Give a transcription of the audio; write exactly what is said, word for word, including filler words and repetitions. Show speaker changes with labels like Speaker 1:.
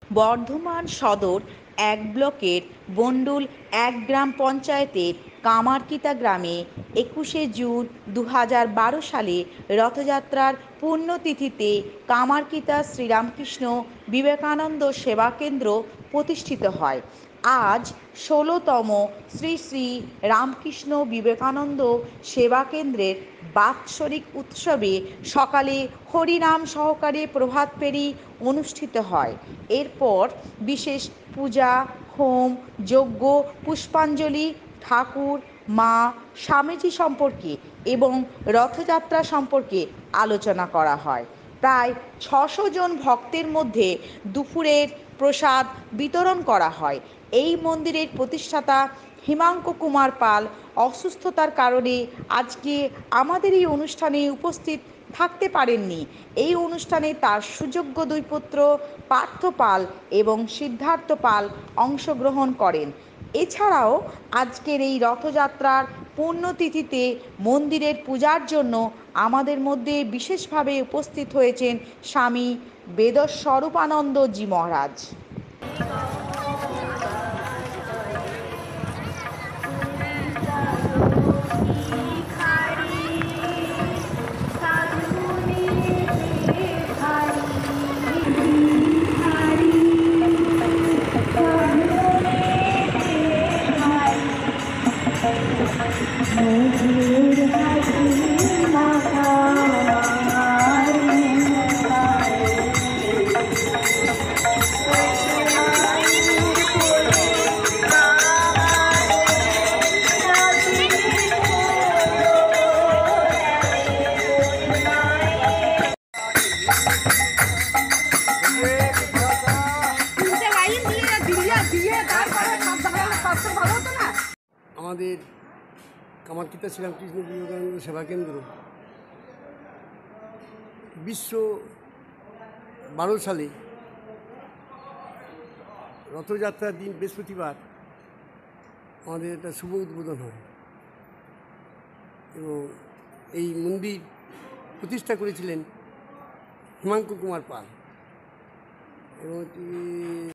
Speaker 1: বর্ধমান সদর এক ব্লকের বন্ডুল এক গ্রাম পঞ্চায়েতের কামারকিতা গ্রামে একুশে জুন দু হাজার বারো সালে রথযাত্রার পুণ্যতিথিতে কামারকিতা শ্রীরামকৃষ্ণ বিবেকানন্দ সেবা কেন্দ্র প্রতিষ্ঠিত হয়। আজ ষোলোতম শ্রী শ্রী রামকৃষ্ণ বিবেকানন্দ সেবা কেন্দ্রের বাৎসরিক উৎসবে সকালে হরিনাম সহকারে প্রভাত ফেরি অনুষ্ঠিত হয়। এরপর বিশেষ পূজা, হোম, যজ্ঞ, পুষ্পাঞ্জলি, ঠাকুর, মা, স্বামীজি সম্পর্কে এবং রথযাত্রা সম্পর্কে আলোচনা করা হয়। প্রায় ছশো জন ভক্তের মধ্যে দুপুরের প্রসাদ বিতরণ করা হয়। এই মন্দিরের প্রতিষ্ঠাতা হিমাঙ্কু কুমার পাল অসুস্থতার কারণে আজকে আমাদের এই অনুষ্ঠানে উপস্থিত থাকতে পারেননি। এই অনুষ্ঠানে তার সুযোগ্য দুই পুত্র পার্থ পাল এবং সিদ্ধার্থ পাল অংশগ্রহণ করেন। এছাড়াও আজকের এই রথযাত্রার পুণ্যতিথিতে মন্দিরের পূজার জন্য আমাদের মধ্যে বিশেষভাবে উপস্থিত হয়েছেন স্বামী বেদস্বরূপানন্দজি মহারাজ।
Speaker 2: আমাদের কামারকিতা শ্রীরামকৃষ্ণ বিবেকানন্দ সেবা কেন্দ্র বিশ্ব বারো সালে রথযাত্রার দিন বৃহস্পতিবার আমাদের একটা শুভ উদ্বোধন হয় এবং এই মন্দির প্রতিষ্ঠা করেছিলেন হিমাঙ্কু কুমার পাল এবং